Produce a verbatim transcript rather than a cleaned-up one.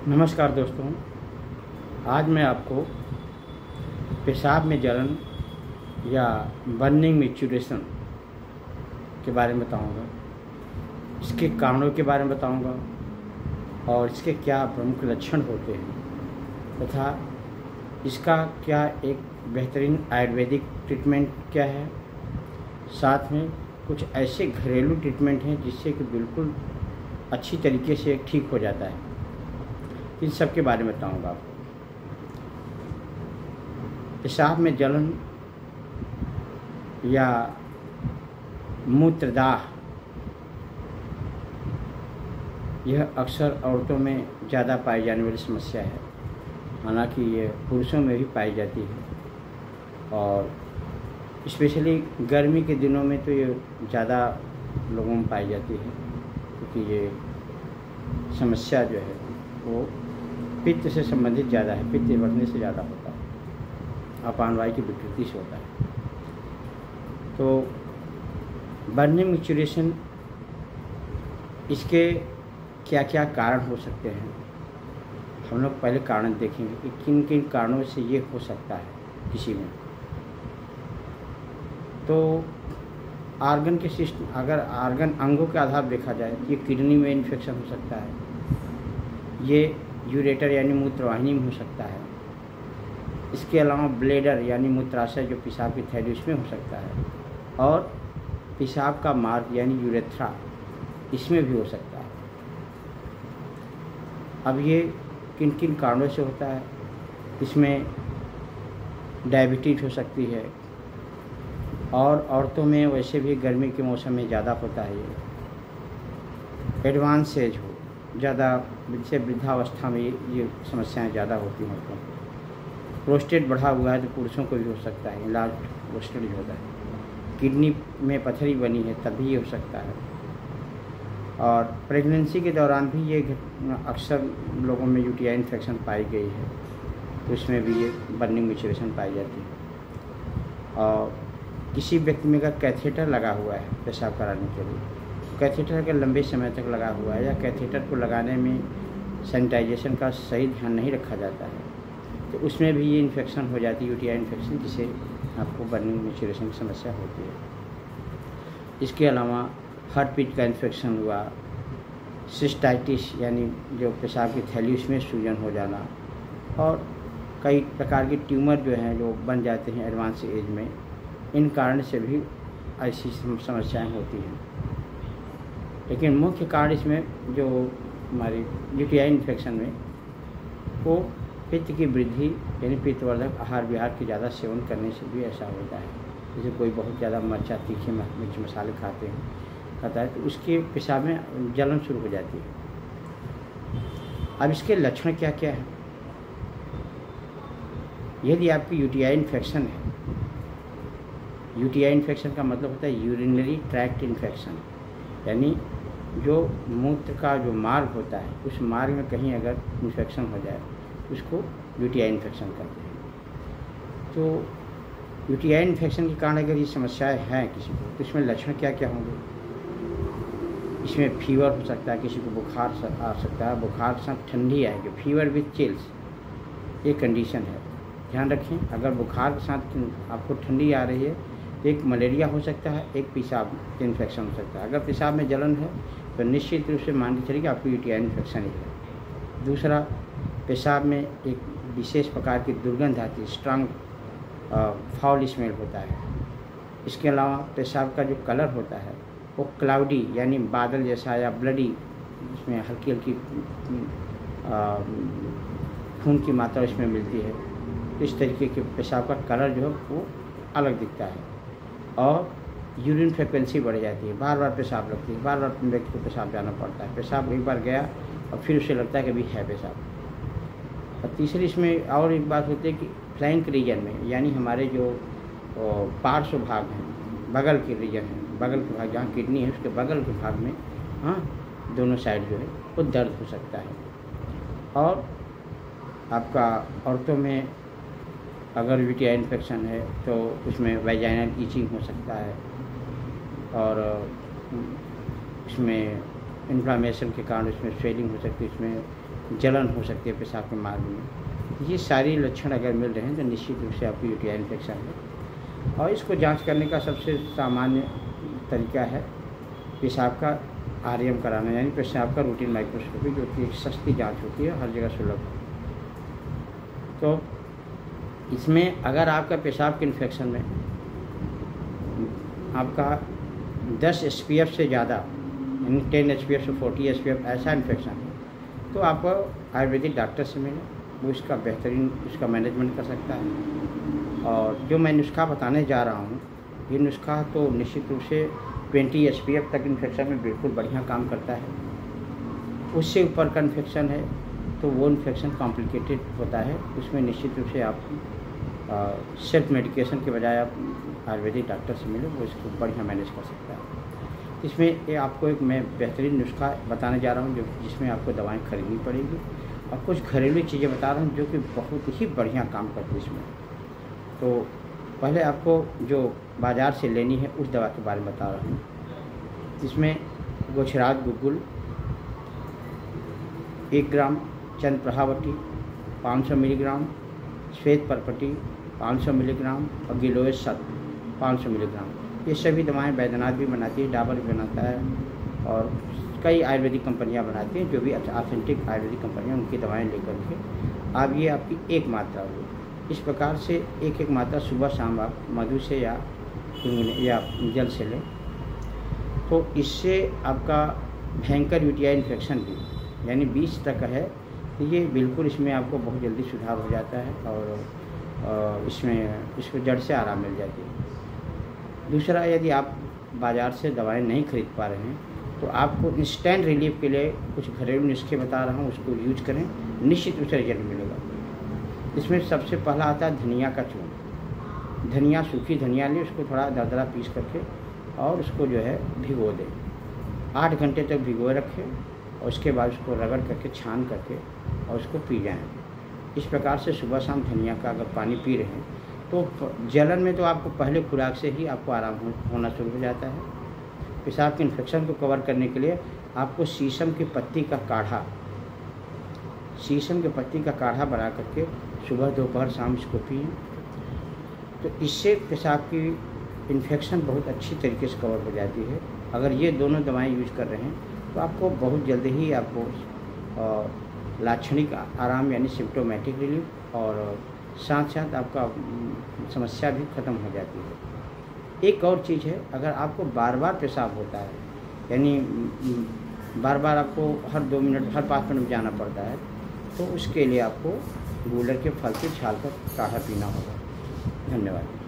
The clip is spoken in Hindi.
नमस्कार दोस्तों, आज मैं आपको पेशाब में जलन या बर्निंग मैच्यूरेशन के बारे में बताऊंगा। इसके कारणों के बारे में बताऊंगा और इसके क्या प्रमुख लक्षण होते हैं तथा इसका क्या एक बेहतरीन आयुर्वेदिक ट्रीटमेंट क्या है। साथ में कुछ ऐसे घरेलू ट्रीटमेंट हैं जिससे कि बिल्कुल अच्छी तरीके से ठीक हो जाता है। इन सब के बारे में बताऊंगा आपको। पेशाब में जलन या मूत्रदाह यह अक्सर औरतों में ज़्यादा पाई जाने वाली समस्या है, हालांकि ये पुरुषों में भी पाई जाती है और स्पेशली गर्मी के दिनों में तो ये ज़्यादा लोगों में पाई जाती है, क्योंकि ये समस्या जो है वो पित्त से संबंधित ज़्यादा है। पित्त बढ़ने से ज़्यादा होता है, अपान वायु की विकृति से होता है। तो बर्निंग मैच्यूरेशन, इसके क्या क्या कारण हो सकते हैं, हम लोग पहले कारण देखेंगे कि किन किन कारणों से ये हो सकता है किसी में। तो आर्गन के सिस्टम, अगर आर्गन अंगों के आधार देखा जाए तो ये किडनी में इन्फेक्शन हो सकता है, ये यूरेटर यानी मूत्रवाहिनी में हो सकता है। इसके अलावा ब्लेडर यानी मूत्राशय जो पेशाब की थैली उसमें हो सकता है, और पेशाब का मार्ग यानी यूरेथ्रा इसमें भी हो सकता है। अब ये किन किन कारणों से होता है, इसमें डायबिटीज हो सकती है, और औरतों में वैसे भी गर्मी के मौसम में ज़्यादा होता है। ये एडवांस एज हो, ज़्यादा से वृद्धावस्था में ये समस्याएं ज़्यादा होती हैं औरतों को। प्रोस्टेट बढ़ा हुआ है तो पुरुषों को भी हो सकता है, इलाज प्रोस्टेट जो होता है। किडनी में पथरी बनी है तब भी ये हो सकता है। और प्रेगनेंसी के दौरान भी ये अक्सर लोगों में यूटीआई इन्फेक्शन पाई गई है, तो इसमें भी ये बर्निंग मैच्यूरेशन पाई जाती है। और किसी व्यक्ति में का कैथेटर लगा हुआ है पेशाब कराने के लिए, कैथेटर अगर लंबे समय तक लगा हुआ है या कैथेटर को लगाने में सैनिटाइजेशन का सही ध्यान नहीं रखा जाता है, तो उसमें भी ये इन्फेक्शन हो जाती है, यूटीआई इन्फेक्शन, जिसे आपको बर्निंग मैच्यूरेशन की समस्या होती है। इसके अलावा हार्ट पीट का इन्फेक्शन हुआ, सिस्टाइटिस यानी जो पेशाब की थैली उसमें सूजन हो जाना, और कई प्रकार के ट्यूमर जो हैं जो बन जाते हैं एडवांस एज में, इन कारण से भी ऐसी समस्याएं होती हैं। लेकिन मुख्य कारण इसमें जो हमारी यूटीआई इन्फेक्शन में वो पित्त की वृद्धि यानी पित्तवर्धक आहार विहार के ज़्यादा सेवन करने से भी ऐसा होता है। जैसे कोई बहुत ज़्यादा मिर्चा तीखे मिर्च मसाले खाते हैं खाता है तो उसके पेशाब में जलन शुरू हो जाती है। अब इसके लक्षण क्या क्या हैं। यदि आपकी यूटीआई इन्फेक्शन है, यूटीआई इन्फेक्शन का मतलब होता है यूरिनरी ट्रैक्ट इन्फेक्शन, यानी जो मूत्र का जो मार्ग होता है उस मार्ग में कहीं अगर इन्फेक्शन हो जाए उसको यूटीआई इन्फेक्शन कहते हैं। तो यूटीआई इन्फेक्शन के कारण अगर ये समस्याएं हैं किसी को, तो इसमें लक्षण क्या क्या होंगे। इसमें फीवर हो सकता है, किसी को बुखार आ सकता है, बुखार के साथ ठंडी आएगी, फीवर विथ चिल्स, ये कंडीशन है। ध्यान रखें, अगर बुखार के साथ आपको ठंडी आ रही है तो एक मलेरिया हो सकता है, एक पेशाब इन्फेक्शन हो सकता है। अगर पेशाब में जलन है तो निश्चित रूप से मान के चलिए कि आपको यूटीआई इन्फेक्शन ही है। दूसरा, पेशाब में एक विशेष प्रकार की दुर्गंध आती है, स्ट्रांग फाउल स्मेल होता है। इसके अलावा पेशाब का जो कलर होता है वो क्लाउडी यानी बादल जैसा या ब्लडी, इसमें हल्की हल्की खून की मात्रा इसमें मिलती है। इस तरीके के पेशाब का कलर जो है वो अलग दिखता है, और यूरिन फ्रिक्वेंसी बढ़ जाती है, बार बार पेशाब लगती है, बार बार व्यक्ति को पेशाब जाना पड़ता है। पेशाब एक बार गया और फिर उसे लगता है कि अभी है पेशाब। और तीसरी इसमें और एक बात होती है कि फ्लैंक रीजन में, यानी हमारे जो पार्श्व भाग हैं, बगल के रीजन है, बगल के भाग जहाँ किडनी है उसके बगल के भाग में, हाँ, दोनों साइड जो है वो दर्द हो सकता है। और आपका औरतों में अगर यूटीआई इन्फेक्शन है तो उसमें वैजाइनल ईचिंग हो सकता है, और इसमें इन्फ्लामेशन के कारण इसमें स्वेलिंग हो सकती है, इसमें जलन हो सकती है पेशाब के मार्ग में। ये सारी लक्षण अगर मिल रहे हैं तो निश्चित रूप से आपको यूटीआई इन्फेक्शन है। और इसको जांच करने का सबसे सामान्य तरीका है पेशाब का आरएम कराना, यानी पेशाब का रूटीन माइक्रोस्कोपी, जो कि एक सस्ती जांच होती है, हर जगह सुलभ है। तो इसमें अगर आपका पेशाब के इन्फेक्शन में आपका दस एस पी एफ से ज़्यादा, यानी टेन एस पी एफ से फोर्टी एस पी एफ ऐसा इन्फेक्शन है, तो आप आयुर्वेदिक डॉक्टर से मिलें, वो इसका बेहतरीन उसका मैनेजमेंट कर सकता है। और जो मैं नुस्खा बताने जा रहा हूँ, ये नुस्खा तो निश्चित रूप से ट्वेंटी एस पी एफ तक इन्फेक्शन में बिल्कुल बढ़िया काम करता है। उससे ऊपर का इन्फेक्शन है तो वो इन्फेक्शन कॉम्प्लिकेटेड होता है, उसमें निश्चित रूप से आप सेल्फ मेडिकेशन के बजाय आप आयुर्वेदिक डॉक्टर से मिले, वो इसको बढ़िया मैनेज कर सकता है। इसमें ये आपको एक मैं बेहतरीन नुस्खा बताने जा रहा हूँ, जो जिसमें आपको दवाएं खरीदनी पड़ेगी, और कुछ घरेलू चीज़ें बता रहा हूँ जो कि बहुत ही बढ़िया काम करती है इसमें। तो पहले आपको जो बाज़ार से लेनी है उस दवा के बारे में बता रहा हूँ। इसमें गोछराज गुग्गुल एक ग्राम, चंद्रप्रभावती पाँच सौ मिलीग्राम, श्वेत परपटी पाँच सौ मिलीग्राम और गिलोय सत्व पाँच सौ मिलीग्राम, ये सभी दवाएं बैद्यनाथ भी बनाती है, डाबर भी बनाता है, और कई आयुर्वेदिक कंपनियां बनाती हैं, जो भी ऑथेंटिक आयुर्वेदिक कंपनियां, उनकी दवाएं लेकर के आप ये आपकी एक मात्रा होगी। इस प्रकार से एक एक मात्रा सुबह शाम आप मधु से या या जल से लें, तो इससे आपका भयंकर यूटीआई इन्फेक्शन भी यानी बीस तक है, तो ये बिल्कुल इसमें आपको बहुत जल्दी सुधार हो जाता है, और इसमें इसको जड़ से आराम मिल जाती है। दूसरा, यदि आप बाज़ार से दवाएं नहीं खरीद पा रहे हैं तो आपको इंस्टेंट रिलीफ के लिए कुछ घरेलू नुस्खे बता रहा हूँ, उसको यूज करें, निश्चित रूप से रिजल्ट मिलेगा। इसमें सबसे पहला आता है धनिया का चूर्ण। धनिया, सूखी धनिया लें, उसको थोड़ा दरदरा पीस करके और उसको जो है भिगो दें, आठ घंटे तक भिगोए रखें, और उसके बाद उसको रगड़ करके छान करके और उसको पी जाएँ। इस प्रकार से सुबह शाम धनिया का अगर पानी पी रहे हैं तो जलन में तो आपको पहले खुराक से ही आपको आराम हो, होना शुरू हो जाता है। पेशाब के इन्फेक्शन को कवर करने के लिए आपको शीशम की पत्ती का काढ़ा शीशम की पत्ती का काढ़ा बना करके सुबह दोपहर शाम इसको पिएं, तो इससे पेशाब की इन्फेक्शन बहुत अच्छी तरीके से कवर हो जाती है। अगर ये दोनों दवाएं यूज कर रहे हैं तो आपको बहुत जल्दी ही आपको लाक्षणिक आराम यानी सिम्प्टोमेटिक रिलीफ, और साथ साथ आपका समस्या भी ख़त्म हो जाती है। एक और चीज़ है, अगर आपको बार बार पेशाब होता है, यानी बार बार आपको हर दो मिनट हर पाँच मिनट में जाना पड़ता है, तो उसके लिए आपको गूलर के फल की छाल का काढ़ा पीना होगा। धन्यवाद।